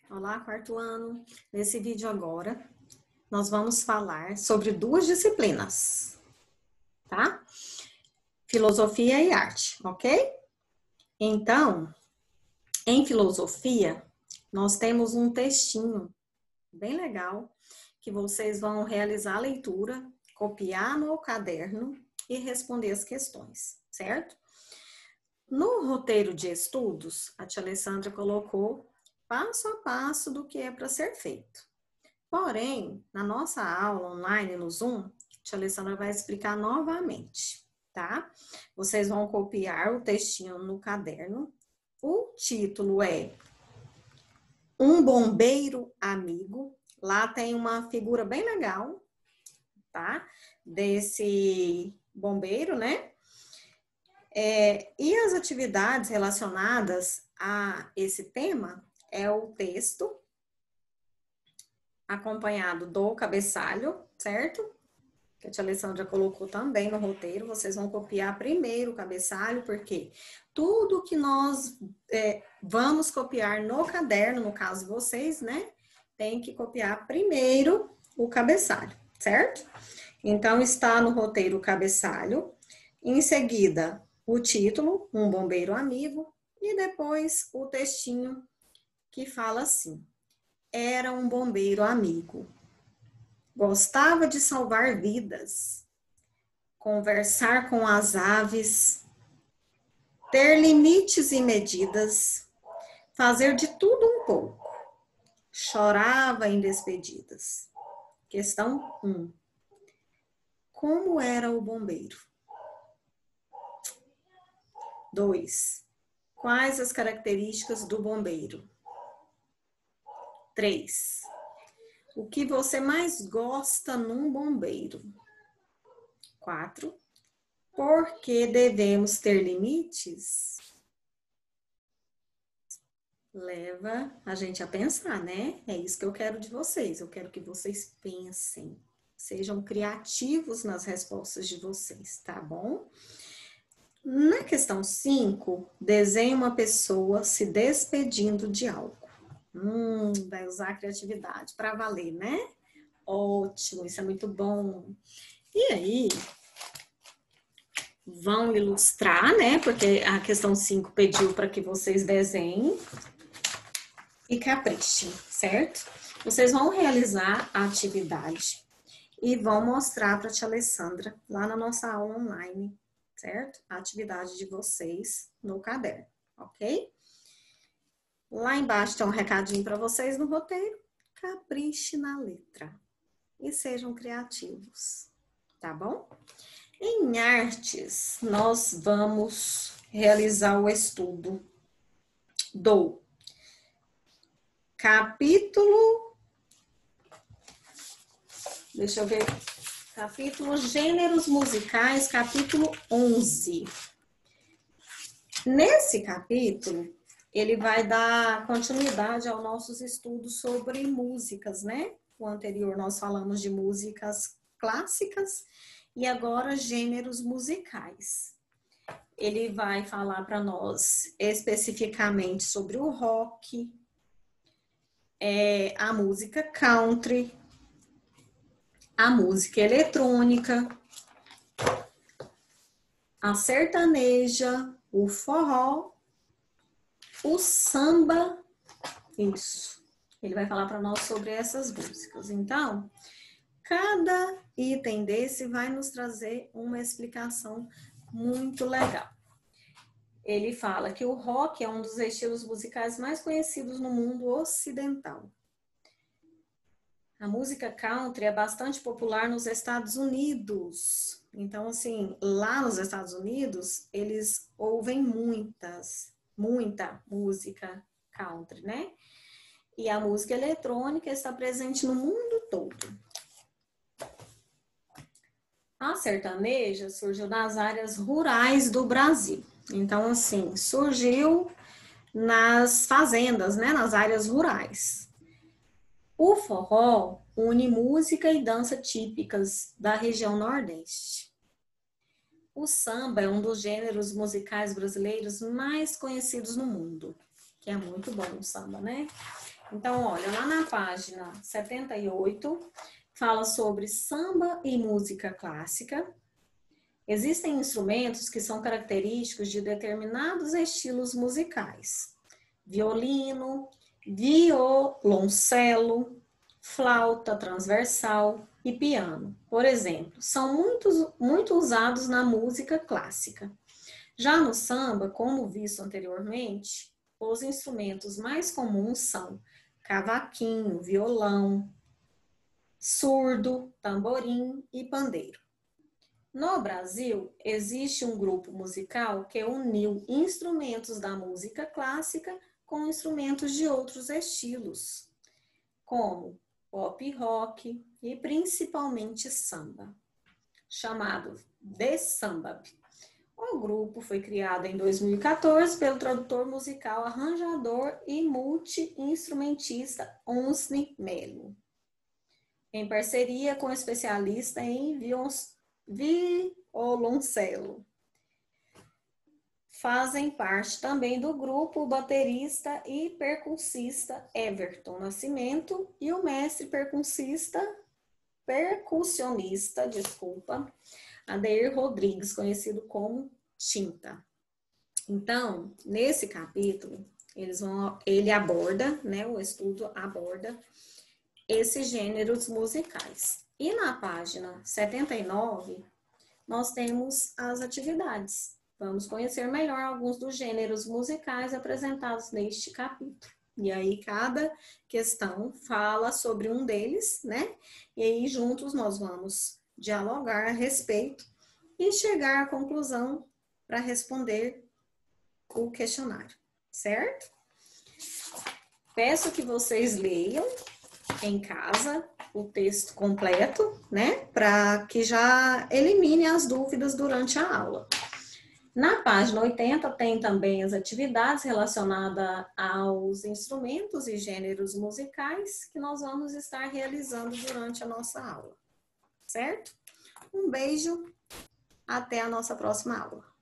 Olá, quarto ano. Nesse vídeo agora, nós vamos falar sobre duas disciplinas, tá? Filosofia e arte, ok? Então, em filosofia, nós temos um textinho bem legal que vocês vão realizar a leitura, copiar no caderno e responder as questões, certo? No roteiro de estudos, a tia Alessandra colocou passo a passo do que é para ser feito. Porém, na nossa aula online no Zoom, a tia Alessandra vai explicar novamente, tá? Vocês vão copiar o textinho no caderno. O título é Um Bombeiro Amigo. Lá tem uma figura bem legal, tá? Desse bombeiro, né? E as atividades relacionadas a esse tema é o texto acompanhado do cabeçalho, certo? Que a tia Alessandra colocou também no roteiro. Vocês vão copiar primeiro o cabeçalho, porque tudo que nós vamos copiar no caderno, no caso vocês, né? Tem que copiar primeiro o cabeçalho, certo? Então, está no roteiro o cabeçalho. Em seguida, o título, Um Bombeiro Amigo. E depois o textinho que fala assim: Era um bombeiro amigo. Gostava de salvar vidas, conversar com as aves, ter limites e medidas, fazer de tudo um pouco. Chorava em despedidas. Questão 1. Como era o bombeiro? 2. Quais as características do bombeiro? 3. O que você mais gosta num bombeiro? 4. Por que devemos ter limites? Leva a gente a pensar, né? É isso que eu quero de vocês. Eu quero que vocês pensem. Sejam criativos nas respostas de vocês, tá bom? Na questão 5, desenhe uma pessoa se despedindo de algo. Vai usar a criatividade para valer, né? Ótimo, isso é muito bom. E aí, vão ilustrar, né? Porque a questão 5 pediu para que vocês desenhem e caprichem, certo? Vocês vão realizar a atividade e vão mostrar para a tia Alessandra lá na nossa aula online, certo? A atividade de vocês no caderno, ok? Lá embaixo tem um recadinho para vocês no roteiro. Capriche na letra e sejam criativos, tá bom? Em artes, nós vamos realizar o estudo do capítulo, deixa eu ver, capítulo Gêneros Musicais, capítulo 11. Nesse capítulo, ele vai dar continuidade aos nossos estudos sobre músicas, né? O anterior nós falamos de músicas clássicas e agora gêneros musicais. Ele vai falar para nós especificamente sobre o rock, a música country, a música eletrônica, a sertaneja, o forró, o samba, isso. Ele vai falar para nós sobre essas músicas. Então, cada item desse vai nos trazer uma explicação muito legal. Ele fala que o rock é um dos estilos musicais mais conhecidos no mundo ocidental. A música country é bastante popular nos Estados Unidos. Então, assim, lá nos Estados Unidos, eles ouvem muita música country, né? E a música eletrônica está presente no mundo todo. A sertaneja surgiu nas áreas rurais do Brasil. Então, assim, surgiu nas fazendas, né? Nas áreas rurais. O forró une música e dança típicas da região Nordeste. O samba é um dos gêneros musicais brasileiros mais conhecidos no mundo. que é muito bom o samba, né? Então, olha, lá na página 78, fala sobre samba e música clássica. Existem instrumentos que são característicos de determinados estilos musicais. Violino, violoncelo, flauta transversal e piano, por exemplo, são muito usados na música clássica. Já no samba, como visto anteriormente, os instrumentos mais comuns são cavaquinho, violão, surdo, tamborim e pandeiro. No Brasil, existe um grupo musical que uniu instrumentos da música clássica com instrumentos de outros estilos, como pop rock e principalmente samba, chamado The Sambab. O grupo foi criado em 2014 pelo tradutor musical, arranjador e multi-instrumentista Onsni Melo, em parceria com o especialista em violoncelo. Fazem parte também do grupo o baterista e percussista Everton Nascimento e o mestre percussionista, Adair Rodrigues, conhecido como Tinta. Então, nesse capítulo, ele aborda, né, o estudo aborda esses gêneros musicais. E na página 79, nós temos as atividades. Vamos conhecer melhor alguns dos gêneros musicais apresentados neste capítulo. E aí, cada questão fala sobre um deles, né? E aí, juntos, nós vamos dialogar a respeito e chegar à conclusão para responder o questionário, certo? Peço que vocês leiam em casa o texto completo, né? Para que já elimine as dúvidas durante a aula. Na página 80 tem também as atividades relacionadas aos instrumentos e gêneros musicais que nós vamos estar realizando durante a nossa aula, certo? Um beijo, até a nossa próxima aula.